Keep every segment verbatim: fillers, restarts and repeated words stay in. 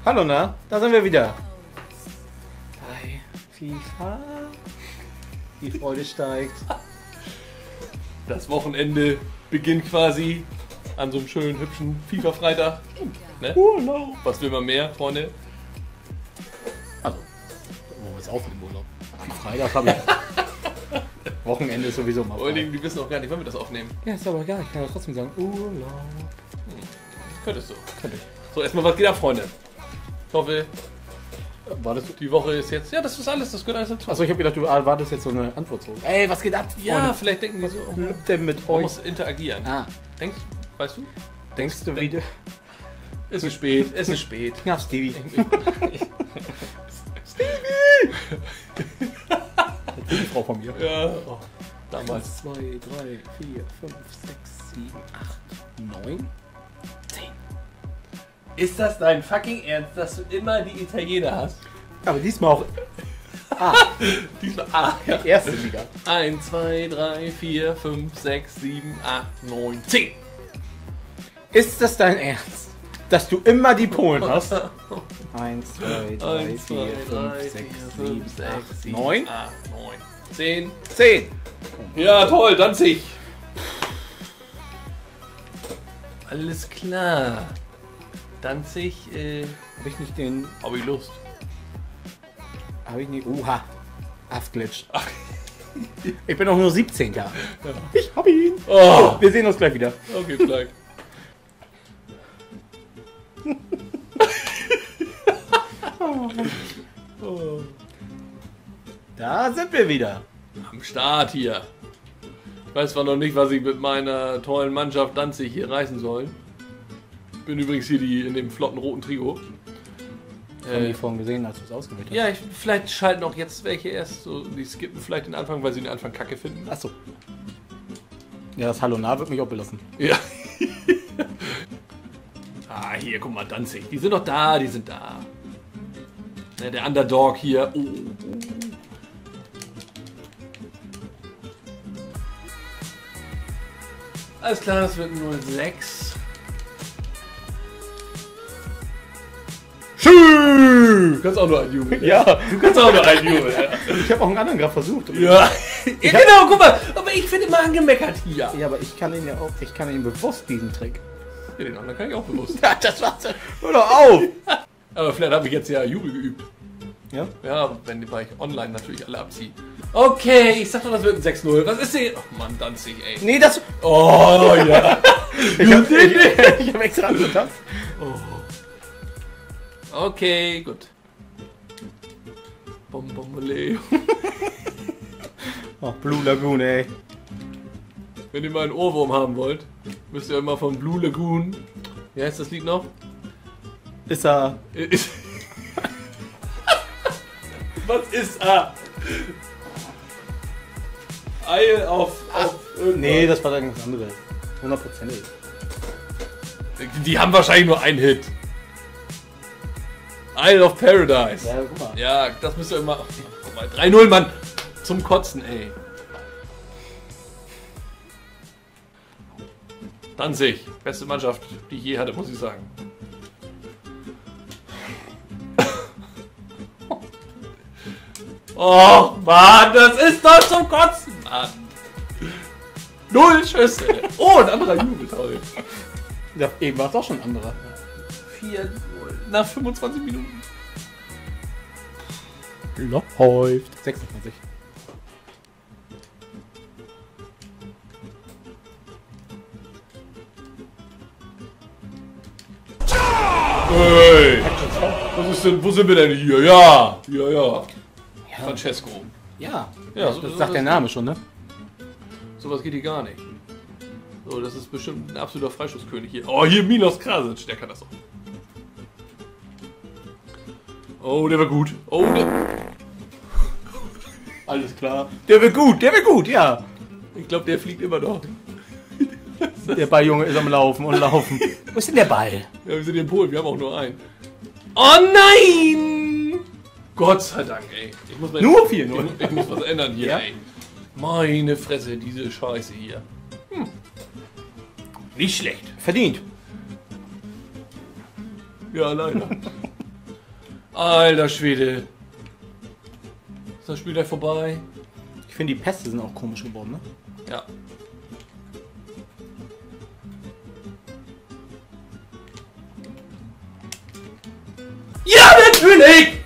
Hallo, na? Da sind wir wieder. Bei FIFA. Die Freude steigt. Das Wochenende beginnt quasi an so einem schönen, hübschen FIFA-Freitag. Ne? Urlaub. Was will man mehr, Freunde? Also, wo wir es aufnehmen, Urlaub. Freitag habe ich. Wochenende ist sowieso mal. Vor allen Dingen, die wissen auch gar nicht, wann wir das aufnehmen. Ja, ist aber egal. Ich kann ja trotzdem sagen, Urlaub. Könntest du. Könnte ich. So, erstmal, was geht ab, Freunde? Ich hoffe, War das? die Woche ist jetzt... Ja, das ist alles, das gehört alles dazu. Achso, ich habe gedacht, du erwartest jetzt so eine Antwort so. Ey, was geht ab? Ja, Freunde? vielleicht denken die so, Was oh, läuft denn mit man euch? muss interagieren. Ah, Denkst, weißt du? denkst du wieder? Es ist spät, es ist spät. Ja, Stevie. Die Frau von mir. Ja, oh, damals. eins, zwei, drei, vier, fünf, sechs, sieben, acht, neun, zehn. Ist das dein fucking Ernst, dass du immer die Italiener hast? Aber diesmal auch Diesmal, ah, ja. erste Liga. eins, zwei, drei, vier, fünf, sechs, sieben, acht, neun, zehn. Ist das dein Ernst, dass du immer die Polen hast? eins, zwei, drei, eins, vier, zwei, drei, fünf, sechs, vier, sieben, fünf, sechs, acht, sieben, neun, acht, neun, zehn. zehn. Ja, toll, Danzig. Alles klar. Danzig, äh, Habe ich nicht den... hab ich Lust. Habe ich nicht... Uha. Abglitscht. Ich bin auch nur siebzehn Jahre. Ich hab ihn. Oh, Wir sehen uns gleich wieder. okay, gleich. Oh. Da sind wir wieder. Am Start hier. Ich weiß zwar noch nicht, was ich mit meiner tollen Mannschaft Danzig hier reißen soll. Ich bin übrigens hier die in dem flotten roten Trikot. Haben die Äh, vorhin gesehen, als du es ausgewählt hast? ja, ich, vielleicht schalten auch jetzt welche erst. So, die skippen vielleicht den Anfang, weil sie den Anfang kacke finden. Achso. Ja, das Hallo nah wird mich auch belassen. Ja. Ah, hier, guck mal, Danzig. Die sind doch da, die sind da. Ja, der Underdog hier. Oh, oh. Alles klar, das wird null sechs. Du kannst auch nur ein Jubel. Ja, Du kannst auch nur ein Jubel. ich habe auch einen anderen gerade versucht. Ja. Ja, genau, guck mal. Aber ich finde mal angemeckert hier. Ja, aber ich kann ihn ja auch, ich kann ihn bewusst diesen Trick. Ja, den anderen kann ich auch bewusst. Ja, das war's. Hör doch auf! Aber vielleicht habe ich jetzt ja Jubel geübt. Ja? Ja, wenn die bei online natürlich alle abziehen. Okay, ich sag doch, das wird ein sechs null. Was ist denn? Oh Mann, Danzig, ey. Nee, das. Oh ja. Ich hab, ich, ich hab extra angetan. Okay, gut. Bom, bom, ole. Oh, Blue Lagoon, ey. Wenn ihr mal einen Ohrwurm haben wollt, müsst ihr immer von Blue Lagoon. Wie heißt das Lied noch? Ist er. Ist- Was ist A? Eil auf, auf irgendwas. Nee, das war dann ganz andere. Hundertprozentig. Die haben wahrscheinlich nur einen Hit. Isle of Paradise. Ja, guck mal. Ja, das müsst ihr immer. Guck mal, drei null, Mann. Zum Kotzen, ey. Danzig. Beste Mannschaft, die ich je hatte, muss ich sagen. Oh, Mann, das ist doch zum Kotzen, Mann. Null Schüsse. Oh, ein anderer Jubel, toll. Ja, eben war es auch schon ein anderer. vier null nach fünfundzwanzig Minuten. Läuft. sechsundzwanzig. Hey! Was ist denn, wo sind wir denn hier? Ja! Ja, ja. Francesco. Ja. Ja, so, Das so, sagt der Name schon, ne? sowas geht hier gar nicht. So, das ist bestimmt ein absoluter Freischusskönig hier. Oh, hier Milos Krasic, der kann das auch. Oh, der war gut. Oh, der... Alles klar. Der wird gut, der wird gut, ja. Ich glaube, der fliegt immer noch. Der Balljunge ist am Laufen und Laufen. Wo ist denn der Ball? Ja, wir sind hier in Polen, wir haben auch nur einen. Oh nein! Gott sei Dank, ey. Ich muss mal, Nur vier null. Ich, ich muss was ändern hier, Ja? ey. Meine Fresse, diese Scheiße hier. Hm. Nicht schlecht. Verdient. Ja, leider. Alter Schwede. Ist das Spiel gleich vorbei? Ich finde, die Pässe sind auch komisch geworden, ne? Ja. Ja, natürlich!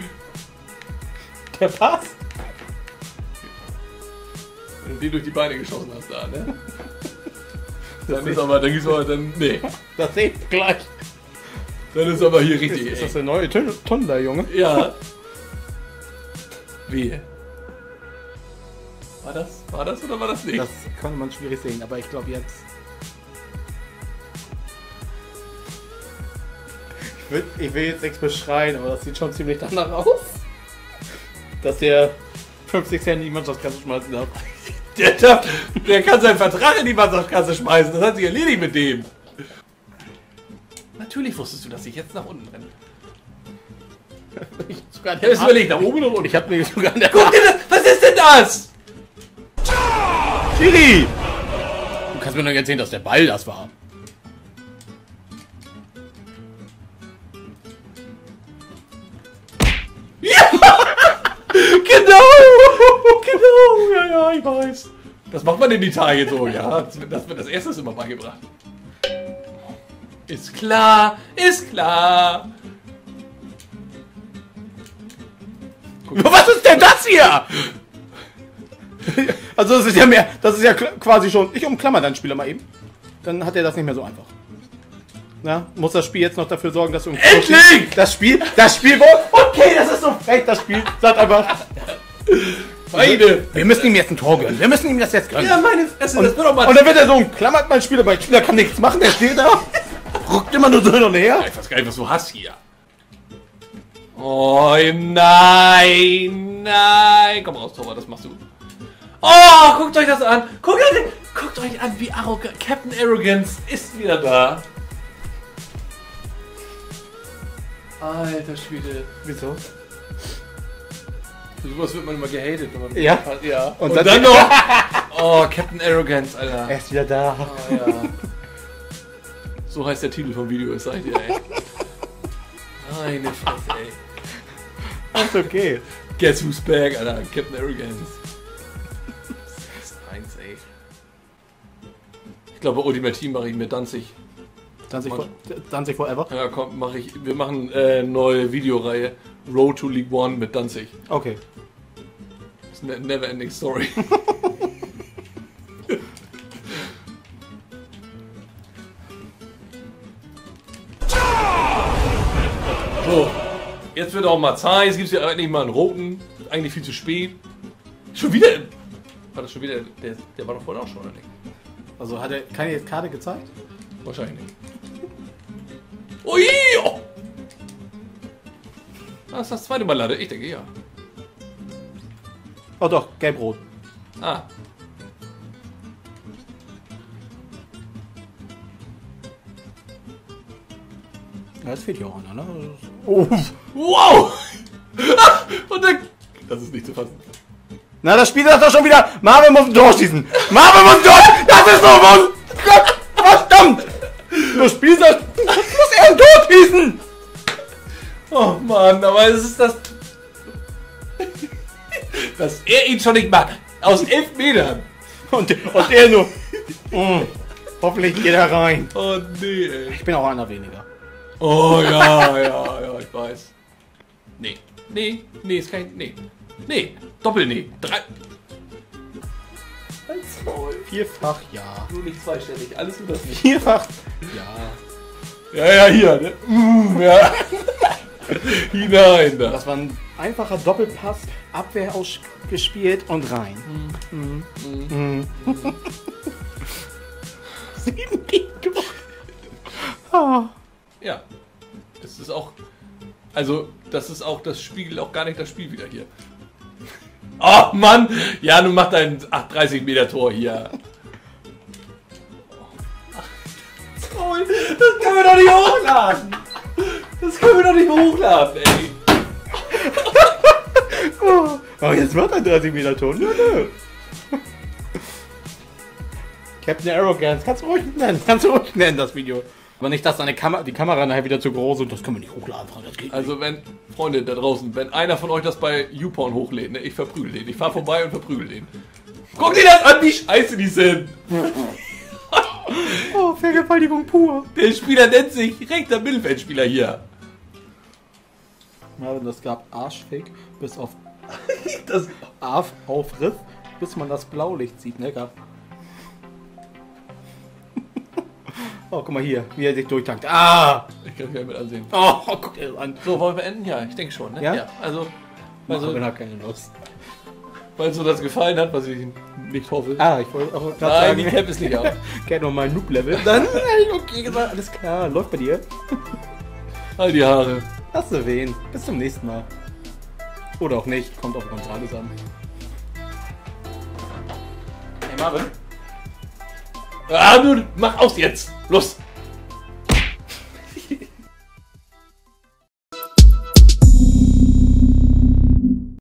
Der passt. Wenn du die durch die Beine geschossen hast, da, ne? Dann ist aber, dann gibt's aber, dann, nee. Das seht ihr gleich. Dann ist aber hier richtig. Ist, ist das der neue Thunder, Junge? Ja. Wie? War das? War das oder war das nicht? Das konnte man schwierig sehen, aber ich glaube jetzt. Ich will, ich will jetzt nichts beschreien, aber das sieht schon ziemlich danach aus. Dass der fünfzig Cent in die Mannschaftskasse schmeißen darf. Der, der, der kann seinen Vertrag in die Mannschaftskasse schmeißen. Das hat sich erledigt mit dem. Natürlich wusstest du, dass ich jetzt nach unten renne. Ich sogar Ich habe es überlegt, nach oben oder unten. Ich habe mir sogar an der Guck dir das, was ist denn das? Schiri! Du kannst mir doch nicht erzählen, dass der Ball das war. Ja! Genau! Genau! Ja, ja, ich weiß. Das macht man in Italien so, ja. Das wird das, wird das erstes immer beigebracht. Ist klar, ist klar. Guck. Was ist denn das hier? Also das ist ja mehr, das ist ja quasi schon, ich umklammer deinen Spieler mal eben. Dann hat er das nicht mehr so einfach. Na, muss das Spiel jetzt noch dafür sorgen, dass du... Endlich! Das Spiel, das Spiel, okay, das ist so frech, das Spiel. Sagt einfach... Beide! Wir müssen ihm jetzt ein Tor gönnen, wir müssen ihm das jetzt gönnen. Ja, meine Fresse, und, das wird doch mal... und dann wird er so umklammert, mein Spieler, mein Spieler kann nichts machen, der steht da. Ruckt immer nur so hin und her. Ich weiß gar nicht, was du hast hier. Oh nein, nein. Komm raus, Torwart, das machst du. Oh, guckt euch das an. Guckt euch, guckt euch an, wie arrogant. Captain Arrogance ist wieder da. Alter Schwede. Wieso? Für sowas wird man immer gehatet. Wenn man Ja. hat, ja. Und, Und dann, dann noch. Oh, Captain Arrogance, Alter. er ist wieder da. Oh, ja. So heißt der Titel vom Video, es seid ihr, ey. Meine Fresse, ey. Ist okay. Guess who's back, Alter. Captain Arrogance. sechs eins, ey. Ich glaube, bei Ultimate Team mache ich mit Danzig. Danzig, for, Danzig Forever? Ja, komm, mache ich. Wir machen äh, neue Videoreihe. Road to League One mit Danzig. Okay. Das ist eine never ending story. So, jetzt wird auch mal Zeit. Jetzt gibt es ja eigentlich mal einen roten. Eigentlich viel zu spät. Schon wieder. War das schon wieder? Der, der war doch vorhin auch schon, oder nicht? Also hat er keine Karte gezeigt? Wahrscheinlich nicht. Ui! Oh. Das ist das zweite Mal Lade. Ich denke ja. Oh doch, gelb-rot. Ah. Ja, das fehlt ja auch einer, ne? Oh. Wow! Und dann. Das ist nicht zu fassen. Na, das Spiel sagt doch schon wieder, Marvin muss ein Tor schießen. Marvin muss ein Tor schießen. Das ist so was. Gott, verdammt. Das Spiel sagt, muss er ein Tor schießen. Oh Mann, aber es ist das. Dass er ihn schon nicht macht. Aus elf Metern. Und, und er nur. Mm, hoffentlich geht er rein. Oh nee, ey. Ich bin auch einer weniger. Oh ja, ja, ja, ich weiß. Nee. Nee, nee, ist kein. Nee. Nee. Doppel-Nee. Drei. Vierfach ja. Nur nicht zweistellig, alles nur das nicht. Vierfach ja. Ja, ja, hier, ne? Mm, ja. Hinein da. Das war ein einfacher Doppelpass, Abwehr ausgespielt und rein. Mm. Mm. Mm. Sieben Gegentore. Ah. Ja. Das ist auch. Also, das ist auch, das spiegelt auch gar nicht das Spiel wieder hier. Oh Mann! Ja, du machst dein achtunddreißig Meter Tor hier. Toll! Das können wir doch nicht hochladen! Das können wir doch nicht hochladen, ey! Oh, jetzt wird er dreißig Meter Tor. Nö, nö. Captain Arrogance, kannst du ruhig nennen, kannst du ruhig nennen, das Video. Aber nicht, dass deine Kamera, die Kamera nachher wieder zu groß ist und das können wir nicht hochladen. Das geht Also wenn, Freunde da draußen, wenn einer von euch das bei YouPorn hochlädt, ne, ich verprügel den. Ich fahr vorbei und verprügel den. Guck dir das an, wie scheiße die sind! Oh, Vergewaltigung pur. Der Spieler nennt sich rechter Mittelfeldspieler hier. Ja, das gab Arschfick bis auf Das, Arf Aufriss, bis man das Blaulicht sieht, ne? Gab. Oh, guck mal hier, wie er sich durchtankt. Ah! ich kann mich mit ansehen. Oh, guck dir das an. So, wollen wir enden? Ja, ich denke schon. Ne? Ja? Also, Also, also wenn er keine Lust. weil so das gefallen hat, was ich nicht hoffe. Ah, ich wollte auch gerade Nein, sagen, die Cap ist nicht auf. kennt noch mal ein Noob-Level. Dann hab ich okay gesagt, alles klar, läuft bei dir. All die Haare. Hast du wen. Bis zum nächsten Mal. Oder auch nicht, kommt auf Gonzales an. Hey Marvin. Ah, nun, mach aus jetzt. Los.